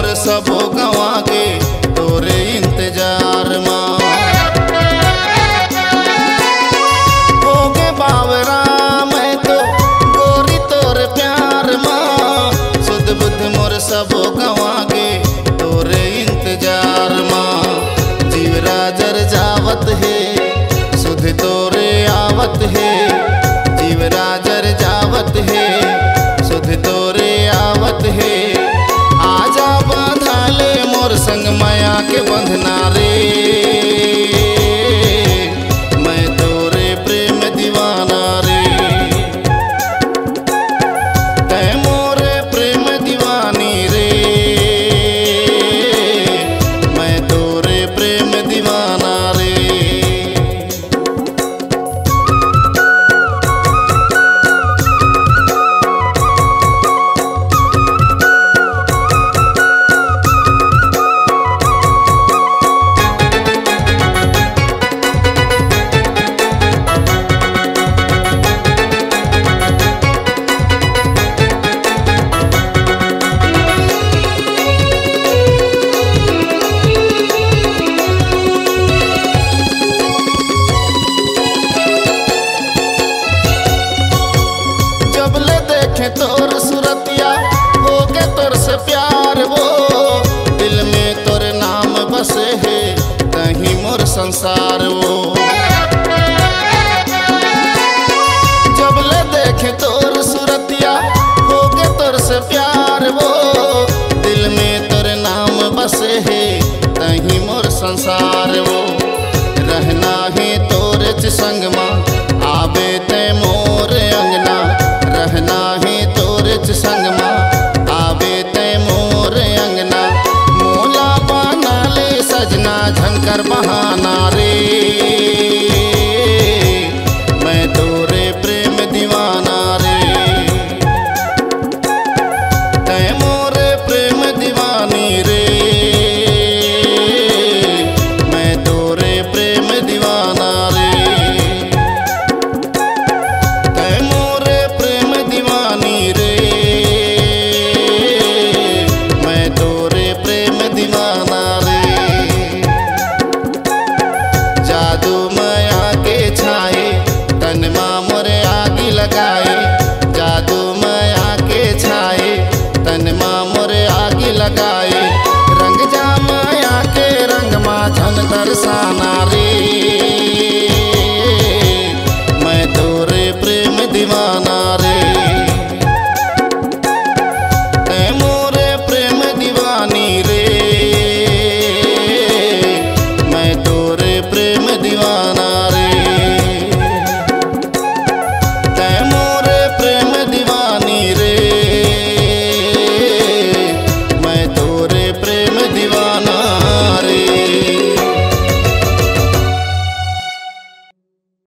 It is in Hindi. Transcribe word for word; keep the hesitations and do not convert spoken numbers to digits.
मोर सबो गवा के तोरे इंतजार माँ। हो गे बावरा मैं तो गोरी तोरे प्यार माँ, सुध बुध मोर सबो गवा के तोरे इंतजार माँ। जीवरा जर जावत है सुध तोरे आवत है, जीवरा जर जावत है सुध तोरे आवत है। आजा बांधा ले मोर संग माया के बंधना रे, मैं तोरे प्रेम दीवाना रे। तै मोरे प्रेम दीवानी रे, मैं तोरे प्रेम दीवाना रे। तोर सुरतिया हो के तोर से प्यार वो, दिल में तोर नाम बसे है कहीं मोर संसार वो। जब ले देखे तोर सुरतिया हो के तोर से प्यार वो, दिल में तोर नाम बसे है कहीं मोर संसार वो। रहना है तोरे च संग माँ आवे ते मोर अंगना, रहना है तोरे च संग माँ आवे ते मोर अंगना। मोला बना ले सजना झंकर बहाना रे, मैं तोरे प्रेम दीवाना रे। तै